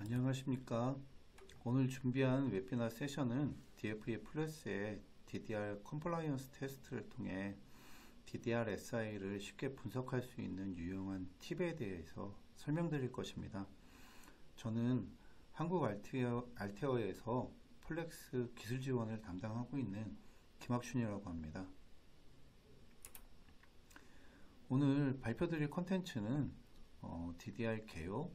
안녕하십니까. 오늘 준비한 웨비나 세션은 DFE 플러스의 DDR 컴플라이언스 테스트를 통해 DDR SI를 쉽게 분석할 수 있는 유용한 팁에 대해서 설명드릴 것입니다. 저는 한국 알테어에서 플렉스 기술 지원을 담당하고 있는 김학춘이라고 합니다. 오늘 발표드릴 컨텐츠는 DDR 개요,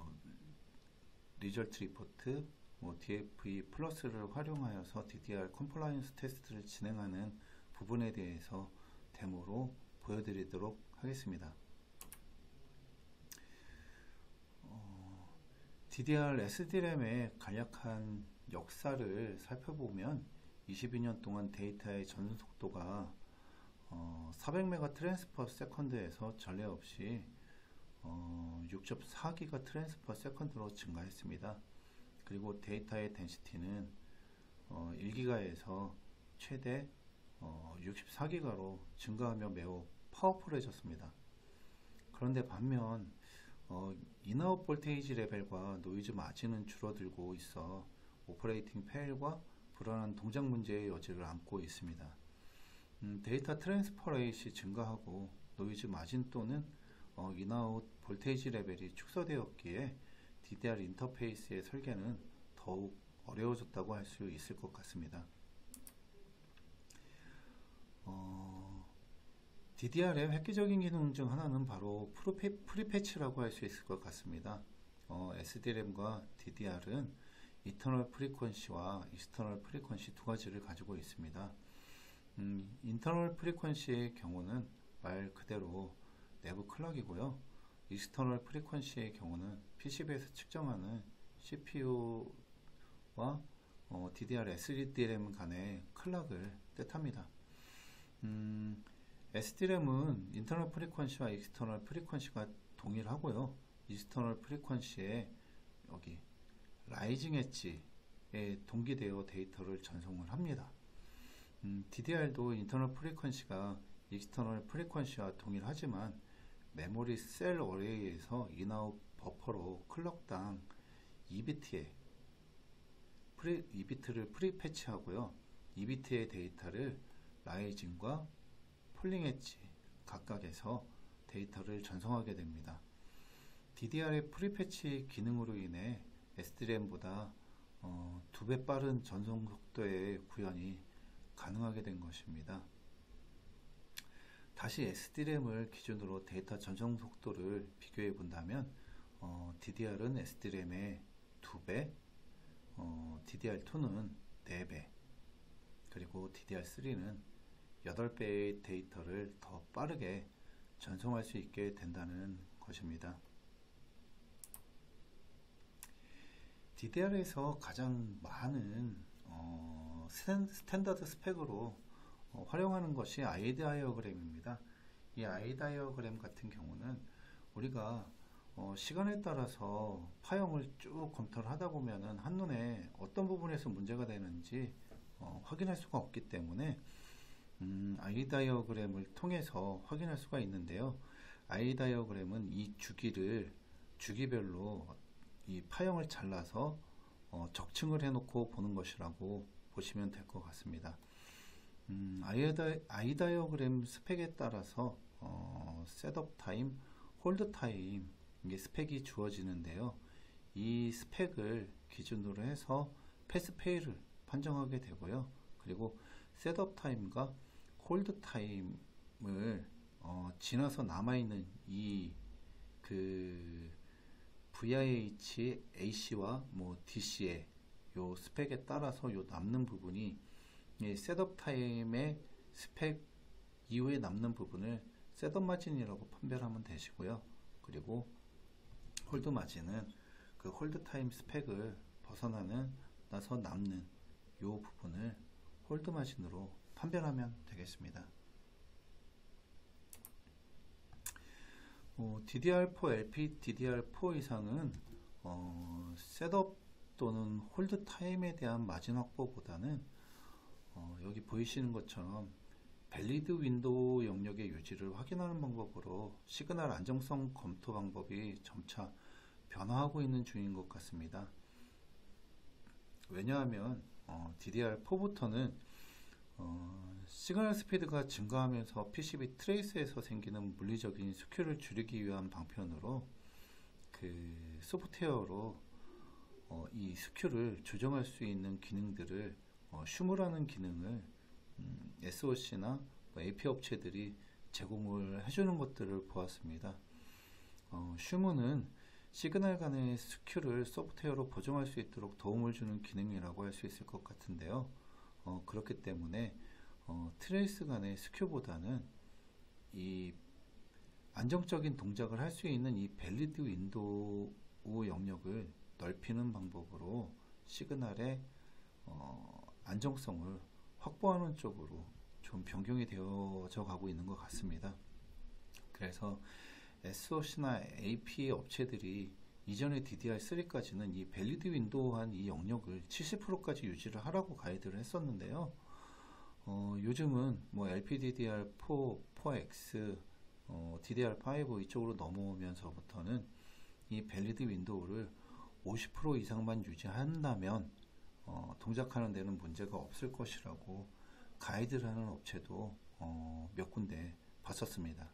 리절트 리포트, DFE 플러스를 활용하여서 DDR 컴플라이언스 테스트를 진행하는 부분에 대해서 데모로 보여드리도록 하겠습니다. DDR SDRAM의 간략한 역사를 살펴보면 22년 동안 데이터의 전송 속도가 400메가 트랜스퍼 세컨드에서 전례 없이 6.4기가 트랜스퍼 세컨드로 증가했습니다. 그리고 데이터의 덴시티는 1기가에서 최대 64기가로 증가하며 매우 파워풀해졌습니다. 그런데 반면 인아웃 볼테이지 레벨과 노이즈 마진은 줄어들고 있어 오퍼레이팅 페일과 불안한 동작 문제의 여지를 안고 있습니다. 데이터 트랜스퍼 레이시 증가하고 노이즈 마진 또는 인아웃 볼테이지 레벨이 축소되었기에 DDR 인터페이스의 설계는 더욱 어려워졌다고 할 수 있을 것 같습니다. DDR의 획기적인 기능 중 하나는 바로 프리패치라고 할 수 있을 것 같습니다. SDRAM과 DDR은 이터널 프리퀀시와 익스터널 프리퀀시 두 가지를 가지고 있습니다. 인터널 프리퀀시의 경우는 말 그대로 내부 클럭이고요. 익스터널 프리퀀시의 경우는 PCB에서 측정하는 CPU와 DDR SDRAM 간의 클럭을 뜻합니다. SDRAM은 인터널 프리퀀시와 익스터널 프리퀀시가 동일하고요. 익스터널 프리퀀시에 여기 라이징 엣지에 동기되어 데이터를 전송을 합니다. DDR도 인터널 프리퀀시가 익스터널 프리퀀시와 동일하지만 메모리 셀 어레이에서 인아웃 버퍼로 클럭당 2비트를 프리패치하고요. 2비트의 데이터를 라이징과 폴링 엣지 각각에서 데이터를 전송하게 됩니다. DDR의 프리패치 기능으로 인해 SDRAM보다 2배 빠른 전송 속도의 구현이 가능하게 된 것입니다. 다시 SDRAM을 기준으로 데이터 전송 속도를 비교해 본다면 DDR은 SDRAM의 2배, DDR2는 4배, 그리고 DDR3는 8배의 데이터를 더 빠르게 전송할 수 있게 된다는 것입니다. DDR에서 가장 많은 스탠다드 스펙으로 활용하는 것이 I 다이어그램입니다. 이 I 다이어그램 같은 경우는 우리가 시간에 따라서 파형을 쭉 검토를 하다 보면은 한눈에 어떤 부분에서 문제가 되는지 확인할 수가 없기 때문에 I 다이어그램을 통해서 확인할 수가 있는데요. I 다이어그램은 이 주기별로 이 파형을 잘라서 적층을 해놓고 보는 것이라고 보시면 될 것 같습니다. I 다이어그램 스펙에 따라서 셋업 타임, 홀드 타임 이게 스펙이 주어지는데요. 이 스펙을 기준으로 해서 패스 페일을 판정하게 되고요. 그리고 셋업 타임과 홀드 타임을 지나서 남아있는 이 VIH, AC와 DC의 요 스펙에 따라서 요 남는 부분이 이 셋업 타임의 스펙 이후에 남는 부분을 셋업 마진이라고 판별하면 되시고요. 그리고 홀드 마진은 그 홀드 타임 스펙을 벗어나서 남는 요 부분을 홀드 마진으로 판별하면 되겠습니다. DDR4 LP, DDR4 이상은 셋업 또는 홀드 타임에 대한 마진 확보보다는 여기 보이시는 것처럼 밸리드 윈도우 영역의 유지를 확인하는 방법으로 시그널 안정성 검토 방법이 점차 변화하고 있는 중인 것 같습니다. 왜냐하면 DDR4부터는 시그널 스피드가 증가하면서 PCB 트레이스에서 생기는 물리적인 스큐를 줄이기 위한 방편으로 그 소프트웨어로 이 스큐를 조정할 수 있는 기능들을 슈무라는 기능을 SOC나 AP 업체들이 제공을 해주는 것들을 보았습니다. 슈무는 시그널 간의 스큐를 소프트웨어로 보정할 수 있도록 도움을 주는 기능이라고 할 수 있을 것 같은데요. 그렇기 때문에 트레이스 간의 스큐보다는 이 안정적인 동작을 할 수 있는 이 밸리드 윈도우 영역을 넓히는 방법으로 시그널의 안정성을 확보하는 쪽으로 좀 변경이 되어져 가고 있는 것 같습니다. 그래서 SOC나 AP 업체들이 이전의 DDR3까지는 이 밸리드 윈도우한 이 영역을 70%까지 유지를 하라고 가이드를 했었는데요. 요즘은 뭐 LPDDR4, 4X, DDR5 이쪽으로 넘어오면서부터는 이 밸리드 윈도우를 50% 이상만 유지한다면 동작하는 데는 문제가 없을 것이라고 가이드를 하는 업체도 몇 군데 봤었습니다.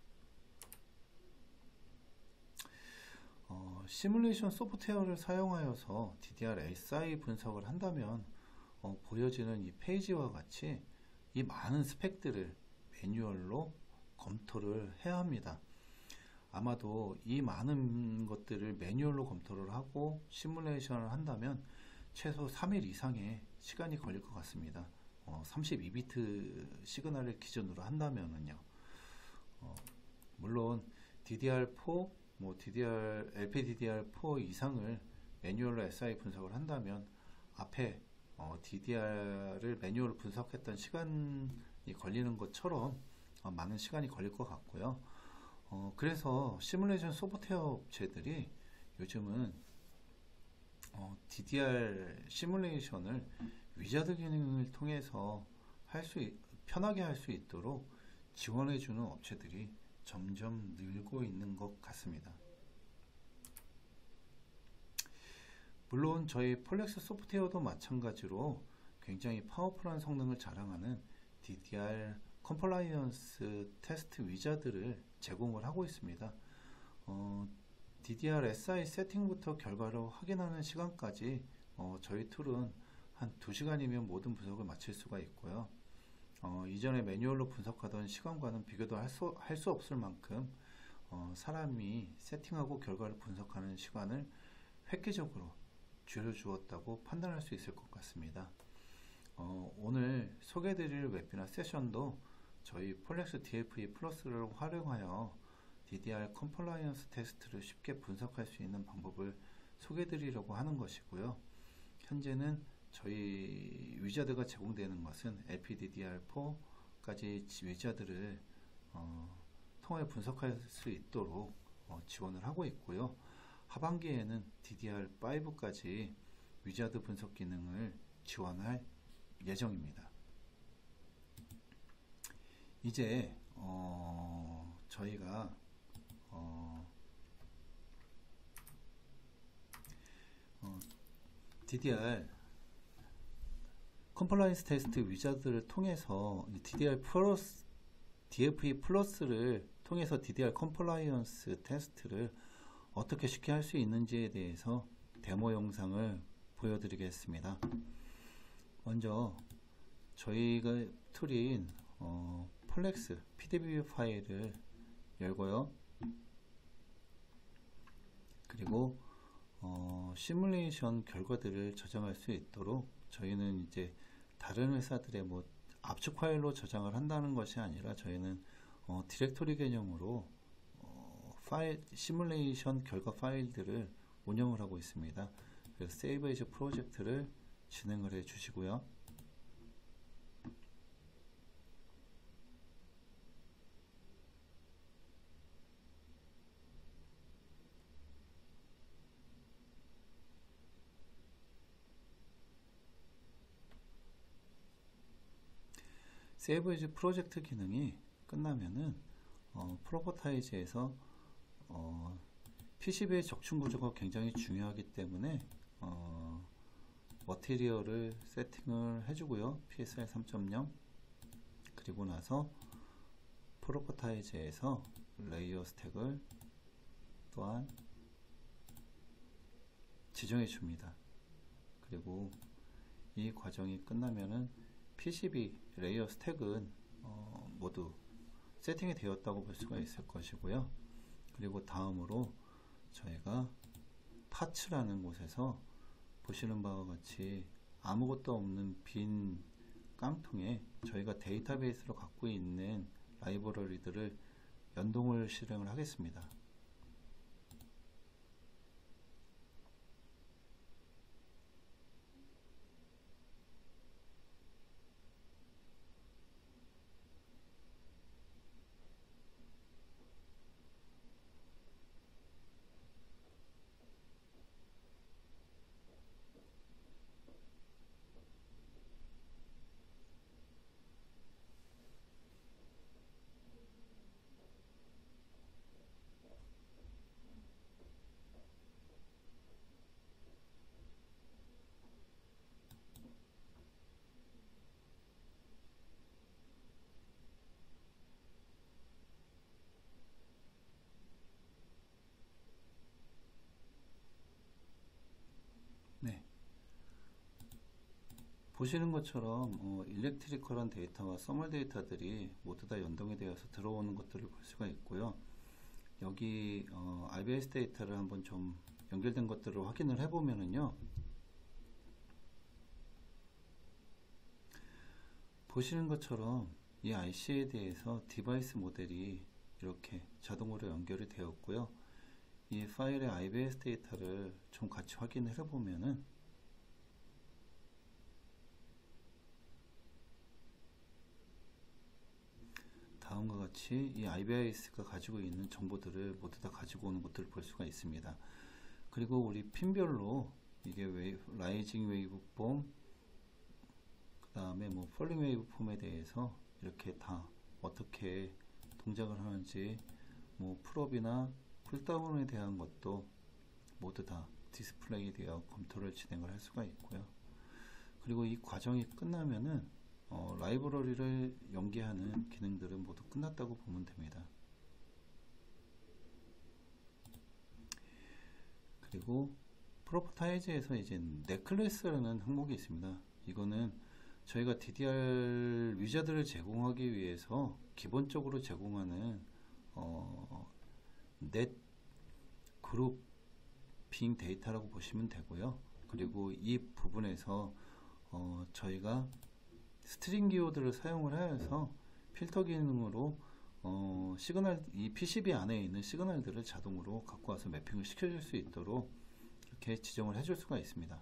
시뮬레이션 소프트웨어를 사용하여서 DDR-SI 분석을 한다면 보여지는 이 페이지와 같이 이 많은 스펙들을 매뉴얼로 검토를 해야 합니다. 아마도 이 많은 것들을 매뉴얼로 검토를 하고 시뮬레이션을 한다면 최소 3일 이상의 시간이 걸릴 것 같습니다. 32비트 시그널을 기준으로 한다면은요. 물론 DDR4, LPDDR4 이상을 매뉴얼로 SI 분석을 한다면 앞에 DDR을 매뉴얼로 분석했던 시간이 걸리는 것처럼 많은 시간이 걸릴 것 같고요. 그래서 시뮬레이션 소프트웨어 업체들이 요즘은 DDR 시뮬레이션을 위자드 기능을 통해서 편하게 할 수 있도록 지원해주는 업체들이 점점 늘고 있는 것 같습니다. 물론 저희 폴렉스 소프트웨어도 마찬가지로 굉장히 파워풀한 성능을 자랑하는 DDR 컴플라이언스 테스트 위자드를 제공을 하고 있습니다. DDR SI 세팅부터 결과를 확인하는 시간까지 저희 툴은 한 2시간이면 모든 분석을 마칠 수가 있고요. 이전에 매뉴얼로 분석하던 시간과는 비교도 할 수 없을 만큼 사람이 세팅하고 결과를 분석하는 시간을 획기적으로 줄여주었다고 판단할 수 있을 것 같습니다. 오늘 소개해드릴 웨비나 세션도 저희 폴렉스 DFE 플러스를 활용하여 DDR 컴플라이언스 테스트를 쉽게 분석할 수 있는 방법을 소개해드리려고 하는 것이고요. 현재는 저희 위자드가 제공되는 것은 LPDDR4까지 위자드를 통해 분석할 수 있도록 지원을 하고 있고요. 하반기에는 DDR5까지 위자드 분석 기능을 지원할 예정입니다. 이제 저희가 DDR 컴플라이언스 테스트 위자드를 통해서 DDR 플러스, DFE 플러스를 통해서 DDR 컴플라이언스 테스트를 어떻게 쉽게 할 수 있는지에 대해서 데모 영상을 보여드리겠습니다. 먼저 저희가 툴인 폴렉스 PDB 파일을 열고요. 그리고 시뮬레이션 결과들을 저장할 수 있도록 저희는 이제 다른 회사들의 압축 파일로 저장을 한다는 것이 아니라 저희는 디렉토리 개념으로 시뮬레이션 결과 파일들을 운영을 하고 있습니다. 그래서 세이브 에이즈 프로젝트를 진행을 해 주시고요. 세이브 에이즈 프로젝트 기능이 끝나면은 프로퍼타이즈에서 PCB의 적층 구조가 굉장히 중요하기 때문에 머티리얼을 세팅을 해주고요. PSR 3.0 그리고 나서 프로퍼타이즈에서 레이어 스택을 또한 지정해 줍니다. 그리고 이 과정이 끝나면은 PCB 레이어 스택은 모두 세팅이 되었다고 볼 수가 있을 것이고요. 그리고 다음으로 저희가 파츠라는 곳에서 보시는 바와 같이 아무것도 없는 빈 깡통에 저희가 데이터베이스로 갖고 있는 라이브러리들을 연동을 실행을 하겠습니다. 네. 보시는 것처럼 일렉트리컬한 데이터와 서멀 데이터들이 모두 다 연동이 되어서 들어오는 것들을 볼 수가 있고요. 여기 IBS 데이터를 한번 좀 연결된 것들을 확인을 해보면은요, 보시는 것처럼 이 IC에 대해서 디바이스 모델이 이렇게 자동으로 연결이 되었고요. 이 파일의 IBS 데이터를 좀 같이 확인을 해보면은 다음과 같이 이 IBS가 가지고 있는 정보들을 모두 다 가지고 오는 것들을 볼 수가 있습니다. 그리고 우리 핀별로 이게 라이징 웨이브 폼, 그 다음에 뭐 폴링 웨이브 폼에 대해서 이렇게 다 어떻게 동작을 하는지, 뭐 풀업이나 쿨다운에 대한 것도 모두 다 디스플레이 되어 검토를 진행을 할 수가 있고요. 그리고 이 과정이 끝나면은 라이브러리를 연계하는 기능들은 모두 끝났다고 보면 됩니다. 그리고 프로퍼타이즈에서 이제 넷클래스라는 항목이 있습니다. 이거는 저희가 DDR 위자드를 제공하기 위해서 기본적으로 제공하는 넷 그룹핑 데이터라고 보시면 되고요. 그리고 이 부분에서 저희가 스트링 기호들을 사용을 하여서 필터 기능으로 시그널, 이 PCB 안에 있는 시그널들을 자동으로 갖고 와서 매핑을 시켜줄 수 있도록 이렇게 지정을 해줄 수가 있습니다.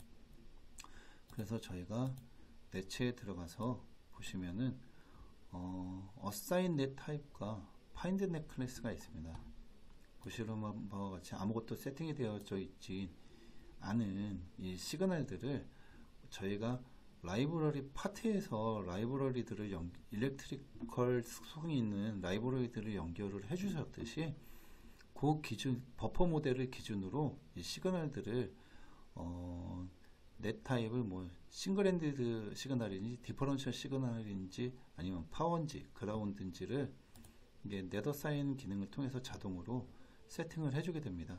그래서 저희가 넷체에 들어가서 보시면은 assign net type과 find net 클래스가 있습니다. 보시는 바와 같이 아무것도 세팅이 되어져 있지 않은 이 시그널들을 저희가 라이브러리 파트에서 라이브러리들을 일렉트리컬 속성이 있는 라이브러리들을 연결을 해주셨듯이 그 기준 버퍼 모델을 기준으로 이 시그널들을 넷 타입을 뭐 싱글핸디드 시그널인지 디퍼런셜 시그널인지 아니면 파워인지 그라운드인지를 이게 넷 어사인 기능을 통해서 자동으로 세팅을 해주게 됩니다.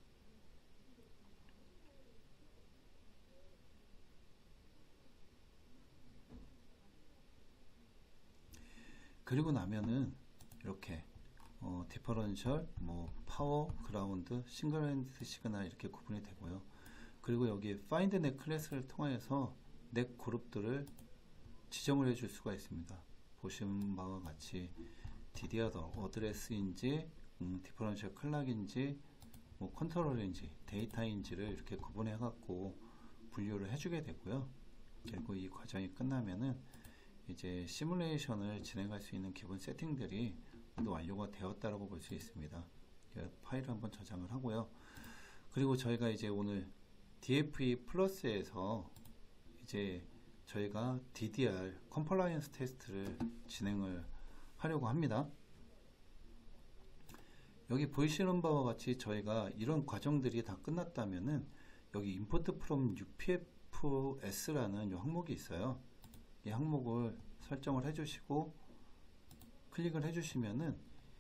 그리고 나면은 이렇게 디퍼런셜, 뭐 파워, 그라운드, 싱글핸드 시그널 이렇게 구분이 되고요. 그리고 여기 find net 클래스를 통해서 넷 그룹들을 지정을 해줄 수가 있습니다. 보시는 바와 같이 DDR 어드레스인지, 디퍼런셜 클락인지, 뭐 컨트롤인지, 데이터인지를 이렇게 구분해 갖고 분류를 해주게 되고요. 그리고 이 과정이 끝나면은 이제 시뮬레이션을 진행할 수 있는 기본 세팅들이 모두 완료가 되었다라고 볼 수 있습니다. 파일을 한번 저장을 하고요. 그리고 저희가 이제 오늘 DFE 플러스에서 이제 저희가 DDR 컴플라이언스 테스트를 진행을 하려고 합니다. 여기 보이시는 바와 같이 저희가 이런 과정들이 다 끝났다면은 여기 import from UPFS라는 이 항목이 있어요. 이 항목을 설정을 해주시고 클릭을 해주시면은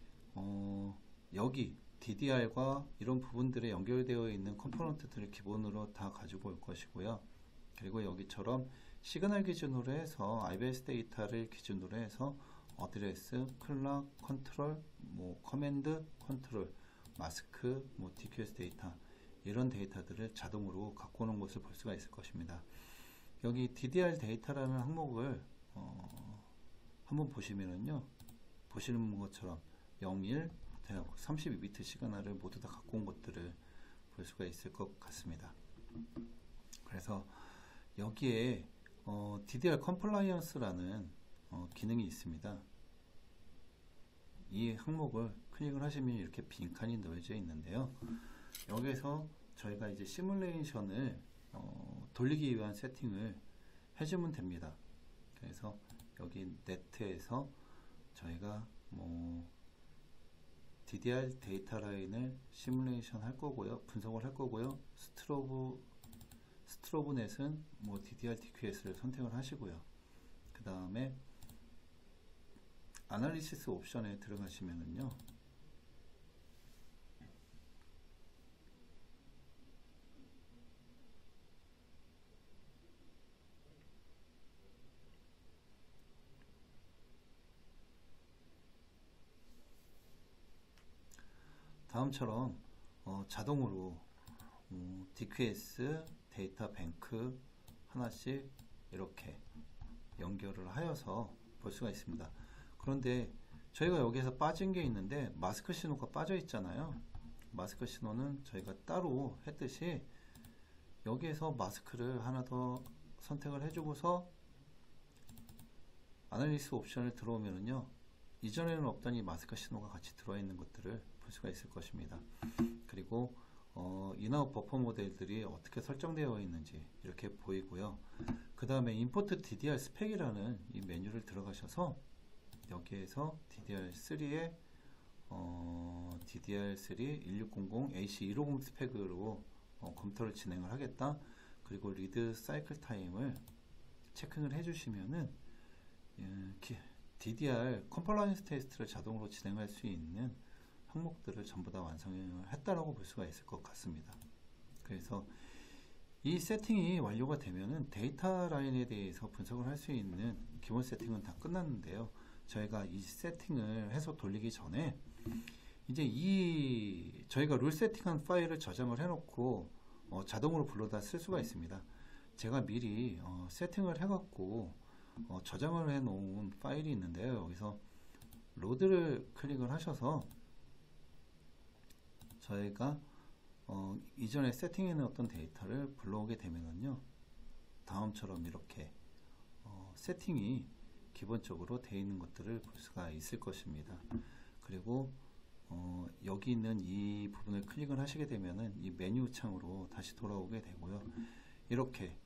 여기 DDR과 이런 부분들에 연결되어 있는 컴포넌트들을 기본으로 다 가지고 올 것이고요. 그리고 여기처럼 시그널 기준으로 해서 IBS 데이터를 기준으로 해서 어드레스, 클락, 컨트롤, 뭐 커맨드, 컨트롤, 마스크, 뭐 DQS 데이터 이런 데이터들을 자동으로 갖고 오는 것을 볼 수가 있을 것입니다. 여기 DDR 데이터라는 항목을 한번 보시면은요, 보시는 것처럼 01, 32비트 시그널을 모두 다 갖고 온 것들을 볼 수가 있을 것 같습니다. 그래서 여기에 DDR 컴플라이언스라는 기능이 있습니다. 이 항목을 클릭을 하시면 이렇게 빈칸이 놓여져 있는데요. 여기서 저희가 이제 시뮬레이션을 돌리기 위한 세팅을 해주면 됩니다. 그래서 여기 네트에서 저희가 뭐 DDR 데이터 라인을 시뮬레이션 할 거고요, 분석을 할 거고요. 스트로브넷은 뭐 DDR DQS를 선택을 하시고요. 그 다음에 아날리시스 옵션에 들어가시면은요, 다음처럼 자동으로 DQS 데이터 뱅크 하나씩 이렇게 연결을 하여서 볼 수가 있습니다. 그런데 저희가 여기서 빠진 게 있는데 마스크 신호가 빠져 있잖아요. 마스크 신호는 저희가 따로 했듯이 여기에서 마스크를 하나 더 선택을 해주고서 아날리스 옵션을 들어오면은요, 이전에는 없던 이 마스크 신호가 같이 들어와 있는 것들을 볼 수가 있을 것입니다. 그리고 인아웃 버퍼 모델들이 어떻게 설정되어 있는지 이렇게 보이고요. 그 다음에 import DDR 스펙이라는 이 메뉴를 들어가셔서 여기에서 DDR3에 DDR3 1600 AC150 스펙으로 검토를 진행을 하겠다. 그리고 리드 사이클 타임을 체크를 해주시면은 DDR 컴플라이언스 테스트를 자동으로 진행할 수 있는 항목들을 전부 다 완성을 했다라고 볼 수가 있을 것 같습니다. 그래서 이 세팅이 완료가 되면은 데이터 라인에 대해서 분석을 할 수 있는 기본 세팅은 다 끝났는데요. 저희가 이 세팅을 해서 돌리기 전에 이제 저희가 룰 세팅한 파일을 저장을 해놓고 자동으로 불러다 쓸 수가 있습니다. 제가 미리 세팅을 해갖고 저장을 해놓은 파일이 있는데요. 여기서 로드를 클릭을 하셔서 저희가 이전에 세팅해 놓았던 데이터를 불러오게 되면은요, 다음처럼 이렇게 세팅이 기본적으로 되어 있는 것들을 볼 수가 있을 것입니다. 그리고 여기 있는 이 부분을 클릭을 하시게 되면은 이 메뉴 창으로 다시 돌아오게 되고요. 이렇게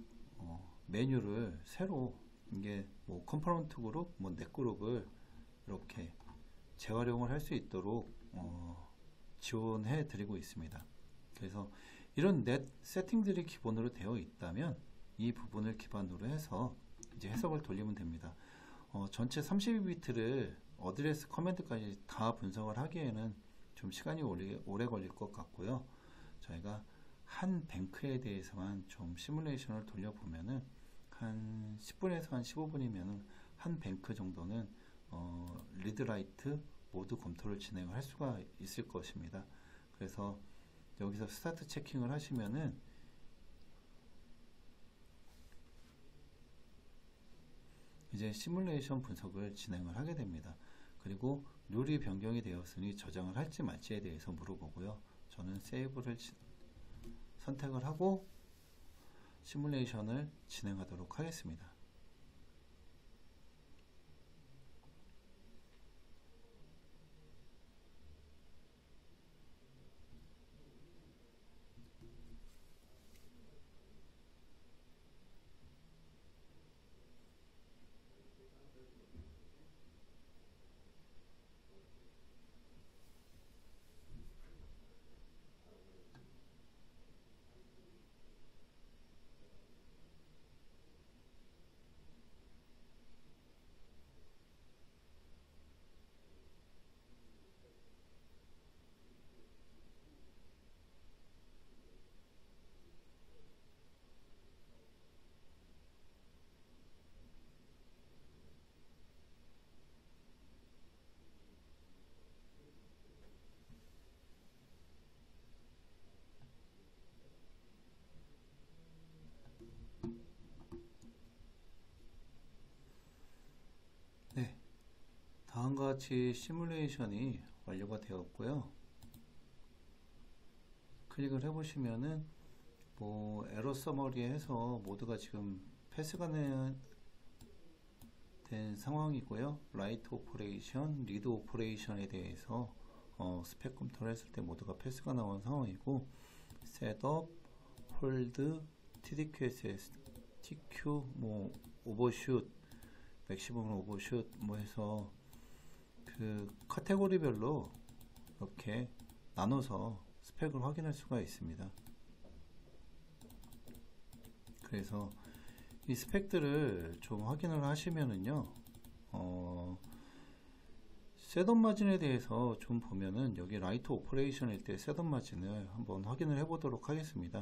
메뉴를 새로 이게 뭐 컴포넌트 그룹, 뭐 넷 그룹을 이렇게 재활용을 할 수 있도록 지원해 드리고 있습니다. 그래서 이런 넷 세팅들이 기본으로 되어 있다면 이 부분을 기반으로 해서 이제 해석을 돌리면 됩니다. 전체 32비트를 어드레스 커맨드까지 다 분석을 하기에는 좀 시간이 오래 걸릴 것 같고요. 저희가 한 뱅크에 대해서만 좀 시뮬레이션을 돌려보면은 한 10분에서 한 15분이면은 한 뱅크 정도는 리드라이트 모두 검토를 진행을 할 수가 있을 것입니다. 그래서 여기서 스타트 체킹을 하시면은 이제 시뮬레이션 분석을 진행을 하게 됩니다. 그리고 룰이 변경이 되었으니 저장을 할지 말지에 대해서 물어보고요. 저는 세이브를 선택을 하고 시뮬레이션을 진행하도록 하겠습니다. 다음과 같이 시뮬레이션이 완료가 되었고요. 클릭을 해보시면은 뭐 에러 서머리에 해서 모두가 지금 패스가 된 상황이고요. 라이트 오퍼레이션, 리드 오퍼레이션에 대해서 스펙 검토를 했을 때 모두가 패스가 나온 상황이고, 셋업, 홀드, TDQSS, TQ, 뭐 오버슛, 맥시멈 오버슛 뭐 해서 그 카테고리별로 이렇게 나눠서 스펙을 확인할 수가 있습니다. 그래서 이 스펙들을 좀 확인을 하시면은요, 셋업 마진에 대해서 좀 보면은 여기 라이트 오퍼레이션일 때 셋업 마진을 한번 확인을 해 보도록 하겠습니다.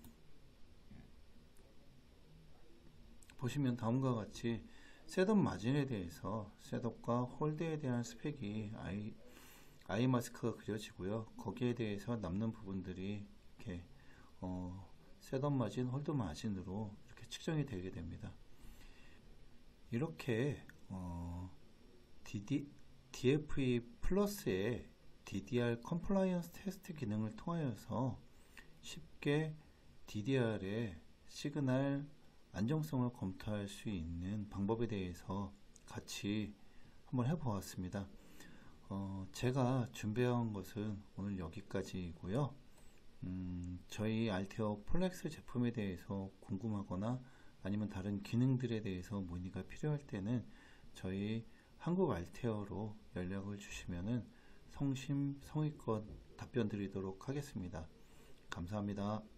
보시면 다음과 같이 셋업 마진에 대해서 셋업과 홀드에 대한 스펙이 아이 마스크가 그려지고요. 거기에 대해서 남는 부분들이 이렇게 셋업 마진, 홀드 마진으로 이렇게 측정이 되게 됩니다. 이렇게 DFE 플러스의 DDR 컴플라이언스 테스트 기능을 통하여서 쉽게 DDR의 시그널 안정성을 검토할 수 있는 방법에 대해서 같이 한번 해보았습니다. 제가 준비한 것은 오늘 여기까지이고요. 저희 알테어 플렉스 제품에 대해서 궁금하거나 아니면 다른 기능들에 대해서 문의가 필요할 때는 저희 한국 알테어로 연락을 주시면은 성심성의껏 답변 드리도록 하겠습니다. 감사합니다.